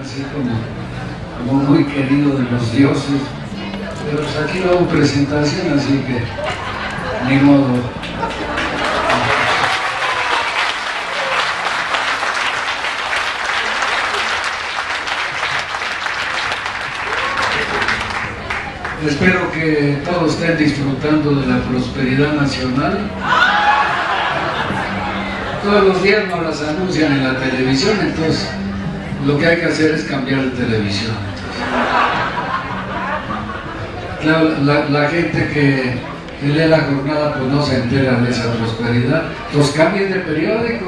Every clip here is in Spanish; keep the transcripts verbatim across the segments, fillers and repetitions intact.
así como, como muy querido de los dioses, pero pues aquí no hubo presentación, así que ni modo. Espero que todos estén disfrutando de la prosperidad nacional. Todos los días nos las anuncian en la televisión, entonces lo que hay que hacer es cambiar de televisión. Claro, la, la gente que, que lee la jornada pues no se entera de esa prosperidad. Entonces cambien de periódico,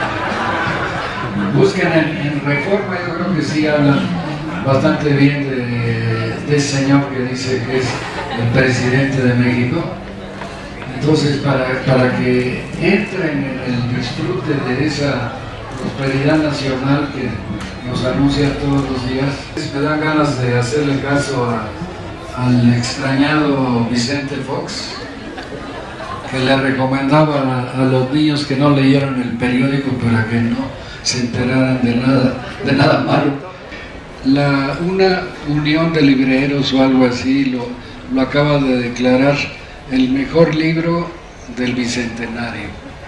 busquen en, en Reforma, yo creo que sí hablan bastante bien de de ese señor que dice que es el presidente de México. Entonces, para, para que entren en el disfrute de esa prosperidad nacional que nos anuncia todos los días, me dan ganas de hacerle caso a, al extrañado Vicente Fox, que le recomendaba a, a los niños que no leyeran el periódico para que no se enteraran de nada, de nada malo. La, una unión de libreros o algo así lo, lo acaba de declarar el mejor libro del Bicentenario.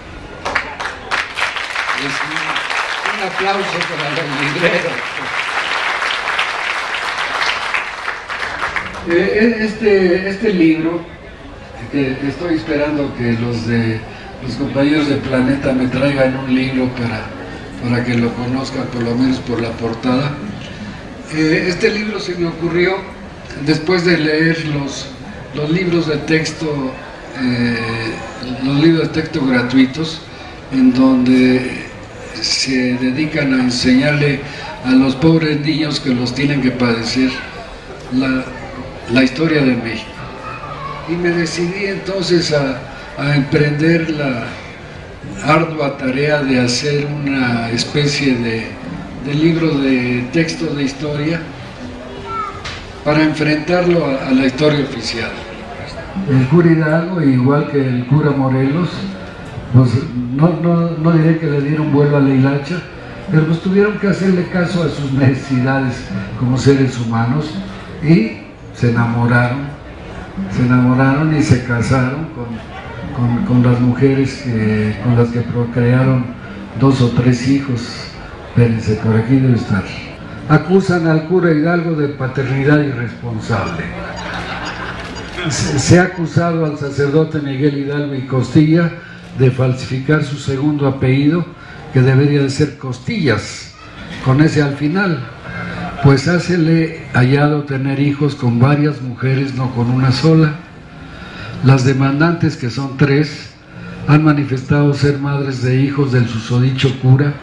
Es un, un aplauso para los libreros. Eh, este, este libro, que estoy esperando que los de los compañeros de Planeta me traigan un libro para, para que lo conozcan, por lo menos por la portada. Este libro se me ocurrió después de leer los, los libros de texto, eh, los libros de texto gratuitos, en donde se dedican a enseñarle a los pobres niños que los tienen que padecer la, la historia de México. Y me decidí entonces a, a emprender la ardua tarea de hacer una especie de de libro de texto de historia para enfrentarlo a, a la historia oficial. El cura Hidalgo, igual que el cura Morelos, pues no, no, no diré que le dieron vuelo a la hilacha, pero pues tuvieron que hacerle caso a sus necesidades como seres humanos y se enamoraron, se enamoraron y se casaron con, con, con las mujeres que, con las que procrearon dos o tres hijos. Espérense, por aquí debe estar. Acusan al cura Hidalgo de paternidad irresponsable. Se, se ha acusado al sacerdote Miguel Hidalgo y Costilla de falsificar su segundo apellido, que debería de ser Costillas, con ese al final, pues hácele hallado tener hijos con varias mujeres, no con una sola. Las demandantes, que son tres, han manifestado ser madres de hijos del susodicho cura.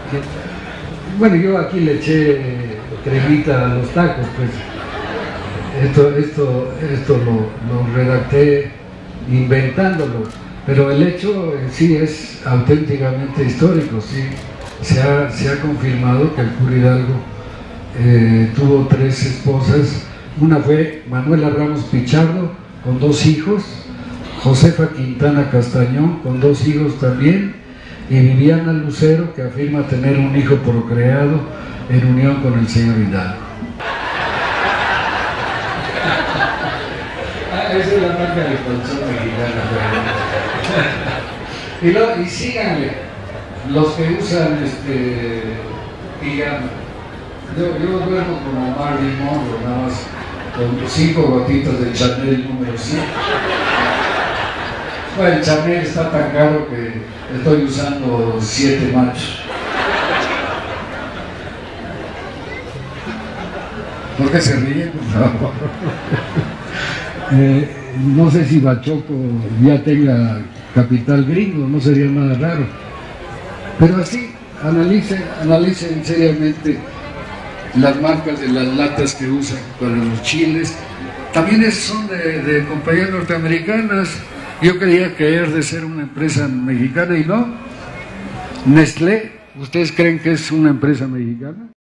Bueno, yo aquí le eché cremita a los tacos, pues esto, esto, esto lo, lo redacté inventándolo, pero el hecho en sí es auténticamente histórico. Sí, se ha, se ha confirmado que el cura Hidalgo eh, tuvo tres esposas. Una fue Manuela Ramos Pichardo, con dos hijos, Josefa Quintana Castañón, con dos hijos también, y Viviana Lucero, que afirma tener un hijo procreado en unión con el señor Hidalgo. Ah, esa es la marca de colchón mexicana. y, lo, y síganle, los que usan este pijama. Yo, yo duermo como Marilyn Monroe, nada más, con cinco gotitas de Chanel número cinco. Bueno, el Chanel está tan caro que estoy usando siete machos. ¿Por qué se ríen? No. eh, no sé si Bachoco ya tenga capital gringo, no sería nada raro. Pero así, analicen, analicen seriamente las marcas de las latas que usan para los chiles. También son de, de compañías norteamericanas. Yo creía que era de ser una empresa mexicana y no. Nestlé, ¿ustedes creen que es una empresa mexicana?